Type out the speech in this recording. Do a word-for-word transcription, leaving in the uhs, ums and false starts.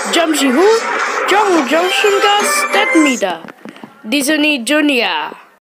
Jamsi Hu, Jong Johnson Gas, Ted Mida, Disney Junior.